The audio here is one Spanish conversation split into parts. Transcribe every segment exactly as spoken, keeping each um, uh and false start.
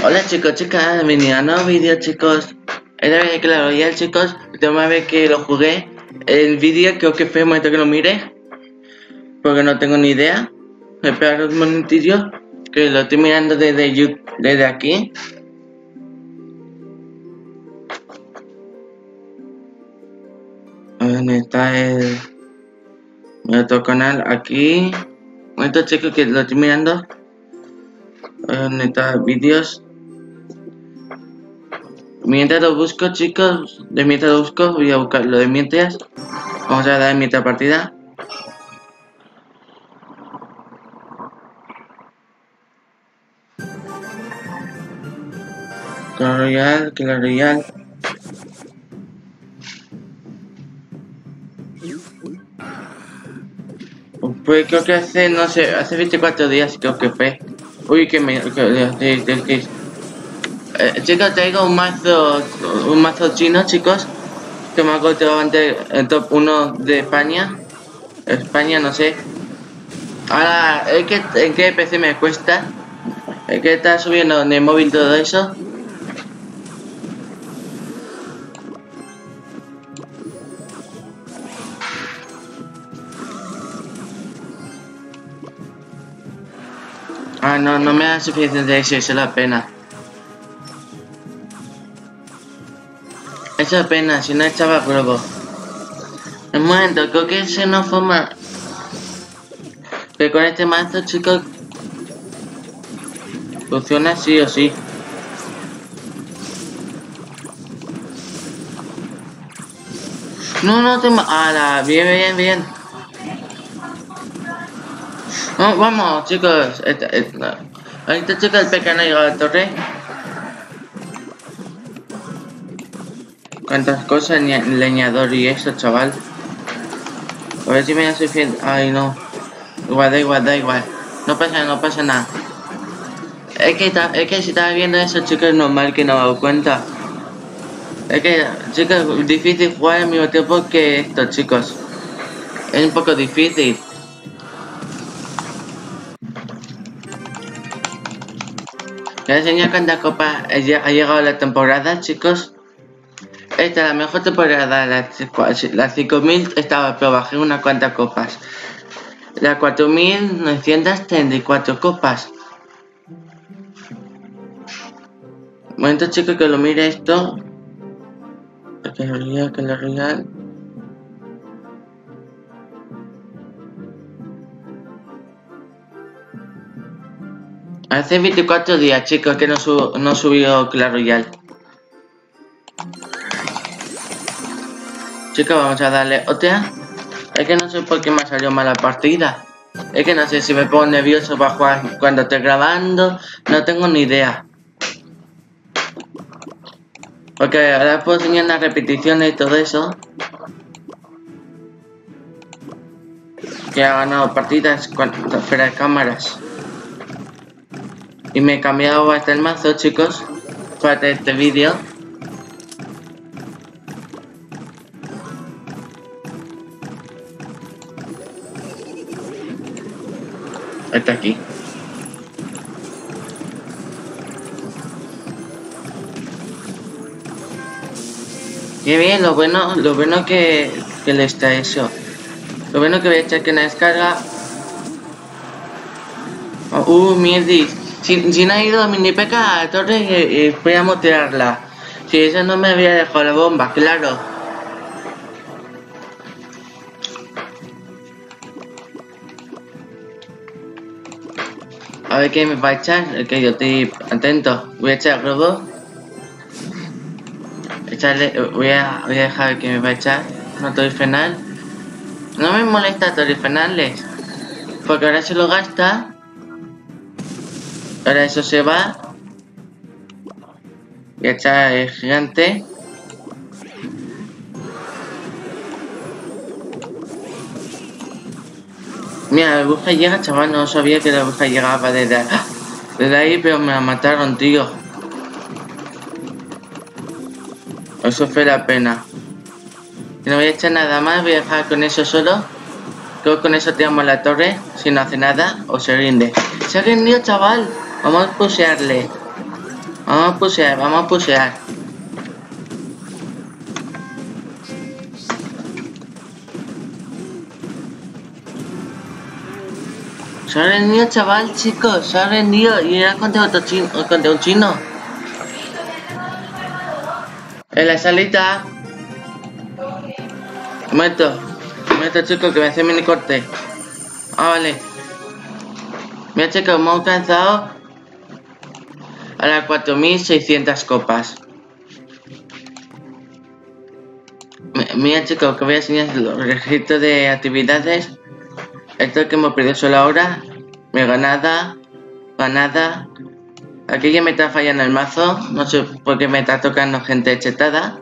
Hola chicos, chicas, bienvenidos a un nuevo vídeo, chicos. Esta vez Clash Royale, chicos, la última vez que lo jugué, el vídeo creo que fue el momento que lo mire, porque no tengo ni idea. Espera un momentillo, que lo estoy mirando desde YouTube, desde aquí. ¿Dónde está el, mi otro canal? Aquí. Un momento, chicos, que lo estoy mirando. ¿Dónde está vídeos? Mientras lo busco, chicos, de mientras lo busco, voy a buscar lo de mientras. Vamos a dar mientras partida. Clash Royale, Clash Royale. Pues creo que hace, no sé, hace veinticuatro días creo que fue. Uy, que me... Que, que, que, que, eh, chicos, traigo un mazo, un mazo chino, chicos, que me ha costado antes el top uno de España. España, no sé. Ahora, es que en qué P C me cuesta. Es que está subiendo en el móvil todo eso. Ah, no, no me da suficiente eso, eso es la pena. Eso es pena, si no echaba globo. Un momento, creo que se nos forma. Que con este mazo, chicos, funciona sí o sí. No, no te ma... ¡Hala! Bien, bien, bien. No, vamos, chicos. Esta, esta. Ahorita, chicos, el pequeño ha llegado a la torre. Cuántas cosas, leñador y eso, chaval. A ver si me da suficiente. Ay, no. Igual, da igual, da igual. No pasa nada, no pasa nada. Es que, es que si estaba viendo eso, chicos, es normal que no me hago cuenta. Es que, chicos, es difícil jugar al mismo tiempo que esto, chicos. Es un poco difícil. Les enseño cuántas copas ha llegado la temporada, chicos. Esta es la mejor temporada, la, la cinco mil estaba, pero bajé unas cuantas copas. La cuatro mil novecientas treinta y cuatro copas. Un momento, chicos, que lo mire esto. Que lo real, que lo real. Hace veinticuatro días, chicos, que no, sub, no subió Clash Royale. Chicos, vamos a darle otra. Es que no sé por qué me salió mala partida. Es que no sé si me pongo nervioso para jugar cuando estoy grabando. No tengo ni idea. Porque ahora puedo enseñar las repeticiones y todo eso. Que ha ganado partidas fuera de cámaras. Y me he cambiado hasta el mazo, chicos, para hacer este vídeo. Está aquí. Bien, bien, lo bueno, lo bueno que, que le está eso. Lo bueno que voy a echar que una descarga. Oh, uh, mierdis. Si, si no ha ido a mini P K a la torre, eh, eh, voy a motearla. Si eso no me había dejado la bomba, claro. A ver qué me va a echar, que yo estoy atento. Voy a echar globo. Echarle, voy a, voy a dejar que me va a echar. No torre infernal. No me molesta torre infernales. Porque ahora se lo gasta. Ahora eso se va. Voy a echar el gigante. Mira, la bruja llega, chaval. No sabía que la bruja llegaba desde, desde ahí, pero me la mataron, tío. Eso fue la pena. Y no voy a echar nada más. Voy a dejar con eso solo. Creo que con eso tiramos la torre. Si no hace nada, o se rinde. Se ha rendido, chaval. Vamos a pushearle. Vamos a pusear, vamos a pusear. Se ha rendido, chaval, chicos, se ha rendido y era contra otro chino, contra un chino. En la salita. Un momento, un momento, chicos, que voy a hacer mini corte. Ah, vale. Mira, chicos, hemos alcanzado a las cuatro mil seiscientas copas. Mira, chicos, que voy a enseñar los registros de actividades. Esto que hemos perdido solo ahora. Me ganada, ganada. Aquí ya me está fallando el mazo. No sé por qué me está tocando gente chetada.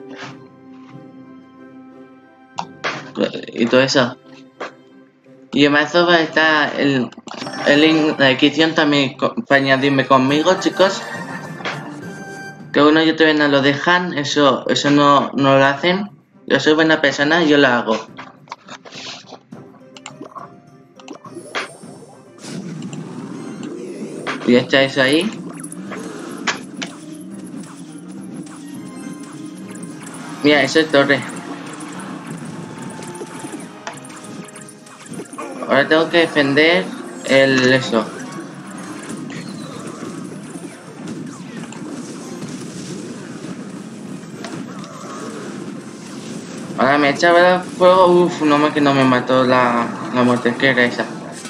Y todo eso. Y el mazo va a estar el, el link, la descripción también para añadirme conmigo, chicos. Que uno yo todavía no lo dejan, eso, eso no, no lo hacen. Yo soy buena persona y yo lo hago. Y está eso ahí. Mira, eso es torre. Ahora tengo que defender el eso. Ahora me echaba el fuego. Uff, no me que no me mató la, la mordesquera esa.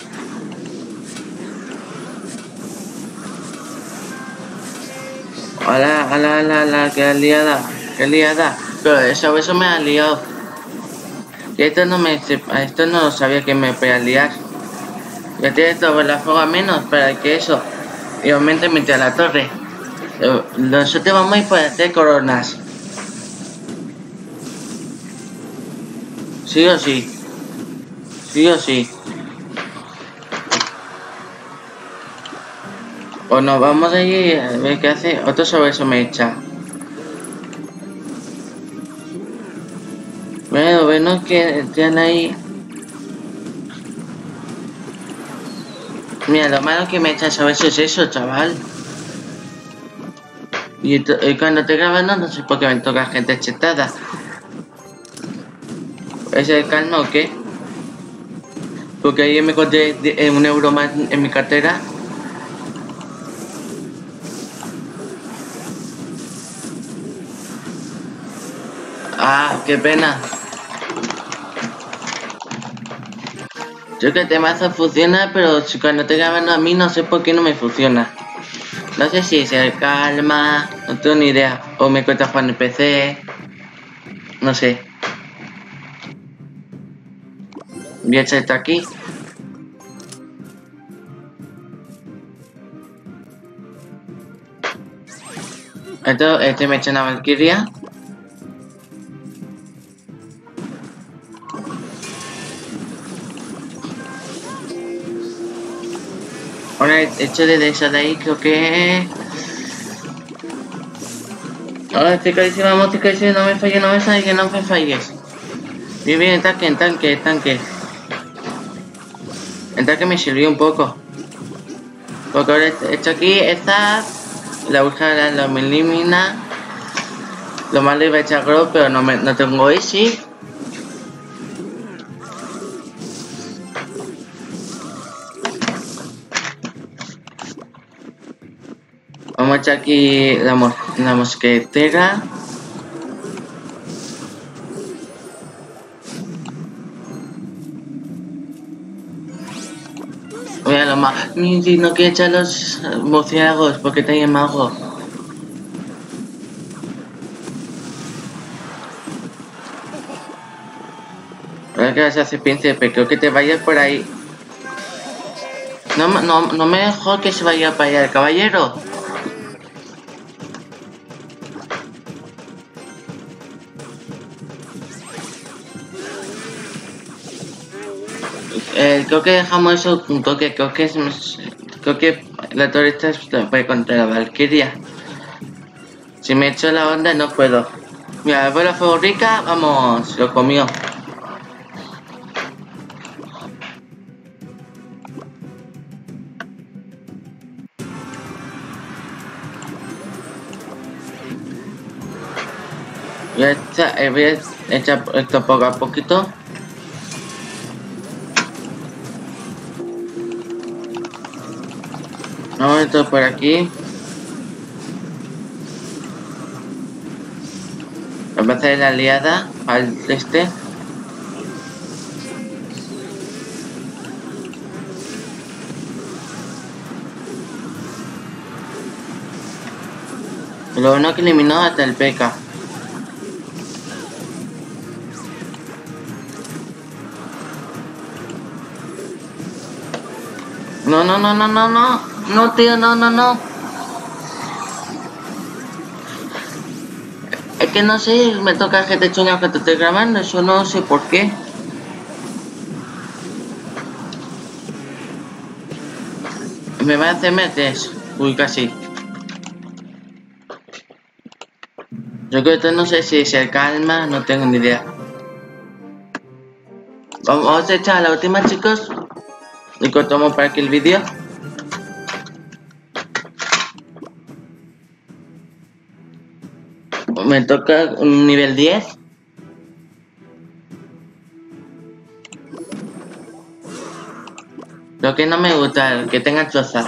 Hola, hola, hola, hola, qué liada, qué liada. Pero eso, eso me ha liado. Y esto no me esto no sabía que me podía liar. Ya tiene todo la fuego a menos para que eso. Igualmente mete a la torre. Nosotros vamos a ir para hacer coronas. Sí o sí. Sí o sí. O nos vamos de allí a ver qué hace. Otro sobre eso me echa. Bueno, bueno, que tienen ahí. Mira, lo malo que me echa sobre eso es eso, chaval. Y, y cuando te graban no, no sé por qué me toca gente chetada. ¿Es el calma o qué? Porque ayer me conté un euro más en mi cartera. Ah, qué pena. Yo que este mazo funciona, pero si cuando te graban a mí no sé por qué no me funciona. No sé si es el calma, no tengo ni idea. O me cuesta jugar en el P C. No sé. Voy a echar esto aquí. Esto, este me echa una Valkyria. Ahora hecho de esa de ahí, creo que... Ahora estoy clarísimo, vamos, estoy clarísimo, no me falles, no me falles, no me falles. Bien, bien, el tanque, el tanque, el tanque. El tanque me sirvió un poco. Porque ahora he hecho aquí esta... La busca lo me elimina. Lo malo iba a echar grow, pero no, me, no tengo easy. Vamos a echar aquí la, mos la mosquetera. Voy a lo más. No quiero echar los murciélagos porque tengo mago. Ahora que vas a hacer príncipe, creo que te vayas por ahí. No, no, no me dejó que se vaya para allá el caballero. Eh, creo que dejamos eso un toque, creo que es creo que la torre esta puede contra la Valkyria. Si me echo la onda no puedo. Mira, voy a la fuego rica, vamos, lo comió. Voy a echar, eh, voy a echar esto poco a poquito. Vamos esto por aquí. Voy a hacer la aliada al este. Lo bueno que eliminó hasta el P K. No, no, no, no, no, no. No, tío, no, no, no. Es que no sé, me toca que te chunga que te estoy grabando, eso no sé por qué. Me va a hacer metes. Uy, casi. Yo creo que no sé si se calma, no tengo ni idea. Vamos a echar la última, chicos. Y cortamos para aquí el vídeo. Me toca un nivel diez. Lo que no me gusta, que tenga choza.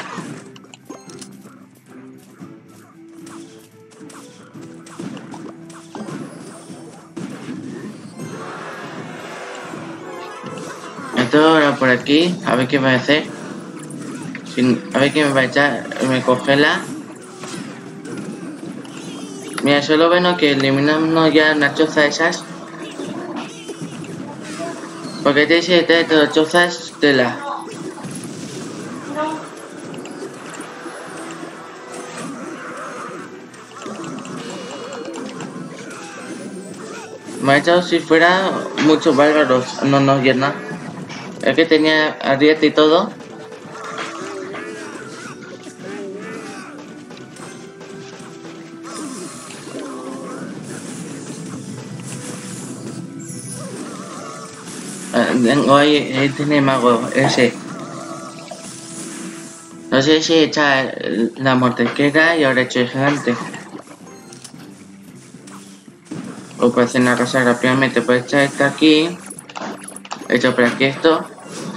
Esto ahora por aquí, a ver qué va a hacer. Sin, a ver qué me va a echar, me congela. Mira, solo bueno que eliminamos ya una choza esas. Porque te dice de todas chozas tela. Me ha echado si fuera muchos bárbaros, no nos llena. Es que tenía ariete y todo. Tengo ahí, ahí tiene mago, ese. No sé si echa la mortecera y ahora he hecho el gigante. O puede hacer una cosa rápidamente, puede echar esto aquí. He hecho por aquí esto.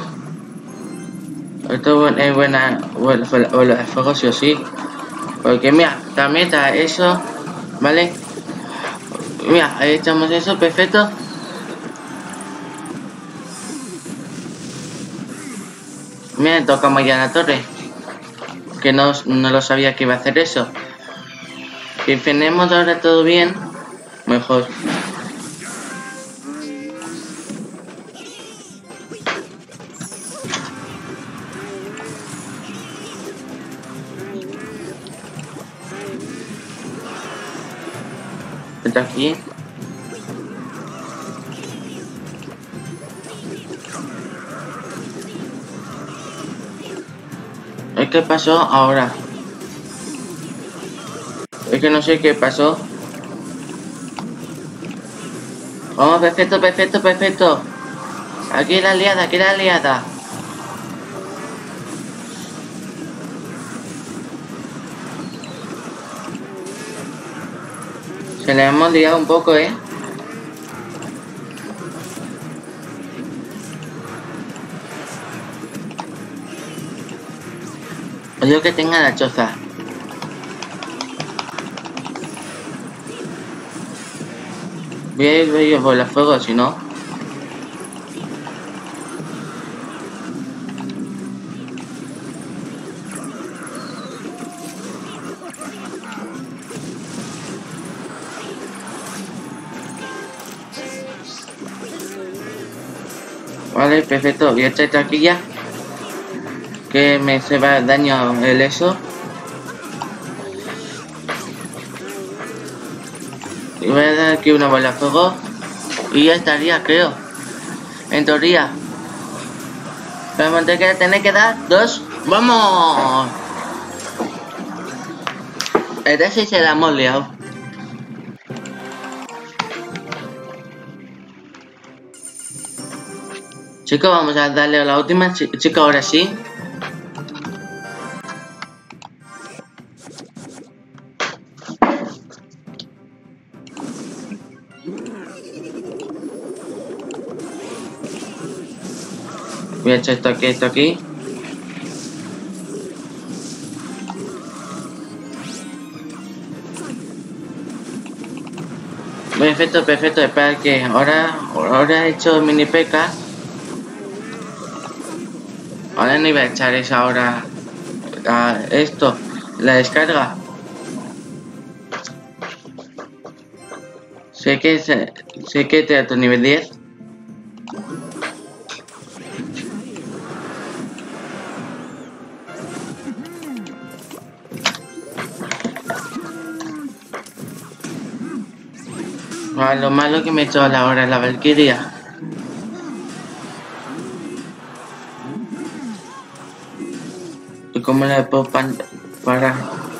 Esto es buena, bueno, bola de fuego sí o sí. Porque mira, también está eso, ¿vale? Mira, ahí echamos eso, perfecto. Mira, tocamos ya la torre. Que no, no lo sabía que iba a hacer eso. Si tenemos ahora todo bien, mejor. Está aquí. ¿Qué pasó ahora? Es que no sé qué pasó. Oh, perfecto, perfecto, perfecto. Aquí la aliada, aquí la aliada. Se le hemos liado un poco, ¿eh? Odio que tenga la choza. Voy a ir, voy a ir por el fuego, si no. Vale, perfecto. Voy a echar esto aquí ya. Que me se va daño el eso. Y voy a dar aquí una bola de fuego. Y ya estaría, creo. En teoría. Pero me tengo que tener que dar dos. ¡Vamos! Este sí se la hemos liado. Chicos, vamos a darle a la última. Chicos, ahora sí. Voy a echar esto aquí, esto aquí. Perfecto, perfecto, espera que ahora, ahora he hecho mini peca. Ahora no iba a echar esa ahora. A esto, la descarga. Sé que sé, sé que te da tu nivel diez. Ah, lo malo que me he hecho a la hora la Valkyria. ¿Y cómo la puedo pan parar?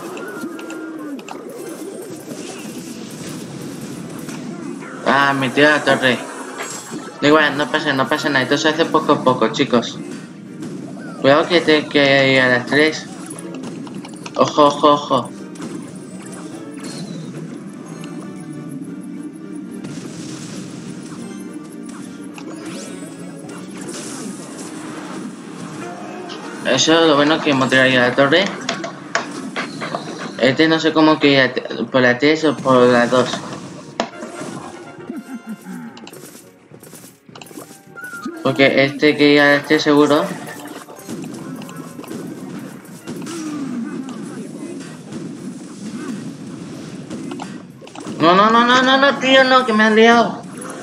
Ah, me tira la torre. Da igual, no pasa, no pasa nada. Esto se hace poco a poco, chicos. Cuidado que te que ir a las tres. Ojo, ojo, ojo. Eso es lo bueno que hemos tirado a la torre. Este no sé cómo que ir por la tres o por la dos. Porque este que ir a la tres seguro. No, no, no, no, no, no, tío, no, que me han liado.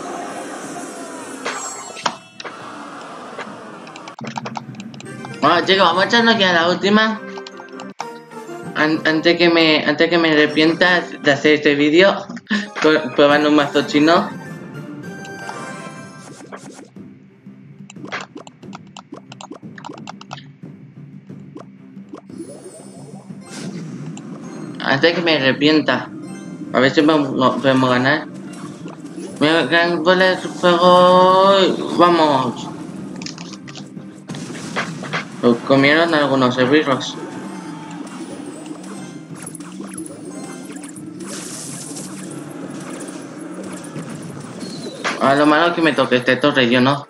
Bueno, chicos, vamos a echarnos ya la última. An antes que me antes que me arrepienta de hacer este vídeo probando un mazo chino. Antes que me arrepienta. A ver si podemos, podemos ganar. Mira, gran gol de fuego. Vamos. Lo comieron algunos esbirros. A lo malo que me toque este torre, yo no.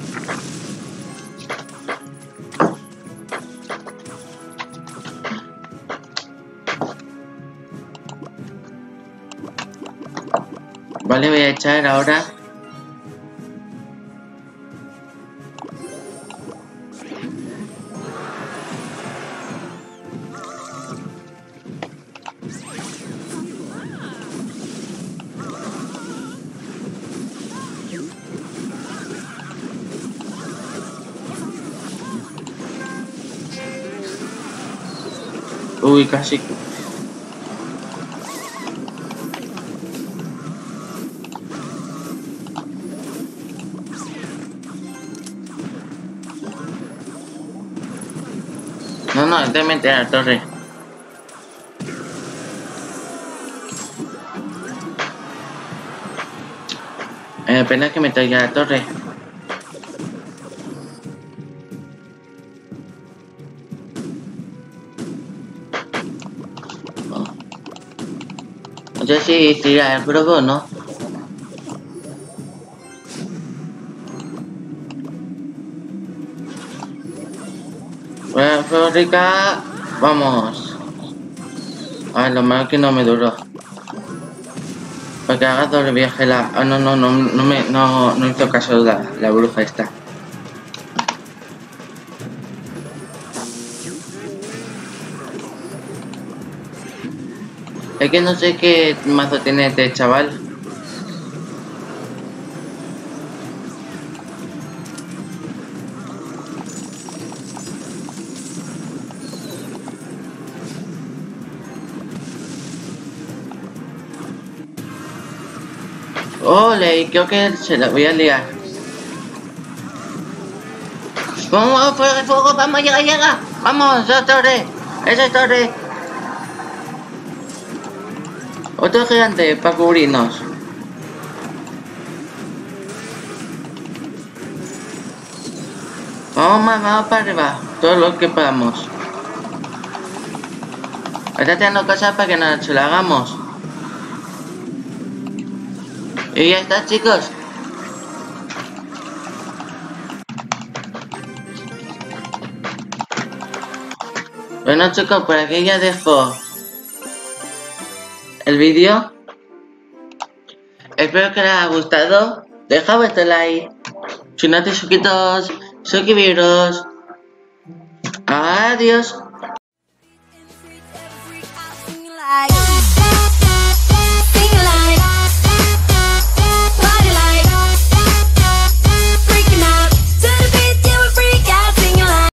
Vale, voy a echar ahora. Uy, casi. No, no, te meter a la torre. Eh, pena que me traiga la torre. No sé si tira el broco o no. Bueno, fábrica, vamos. Ah, lo malo que no me duró. Para que haga doble viaje la. Ah, no, no, no, no me, no, no hizo caso la, la bruja esta. Es que no sé qué mazo tiene este chaval. Ole, y creo que se la voy a liar. ¡Vamos, fuego, fuego! ¡Vamos, llega, llega! ¡Vamos, esa torre! ¡Esa torre! Otro gigante para cubrirnos. Vamos más, vamos para arriba. Todo lo que podamos. Está tirando cosas para que no se la hagamos. Y ya está, chicos. Bueno chicos, por aquí ya dejo el vídeo. Espero que les haya gustado. Deja vuestro like. Si no te suscritos, suscribiros. Adiós.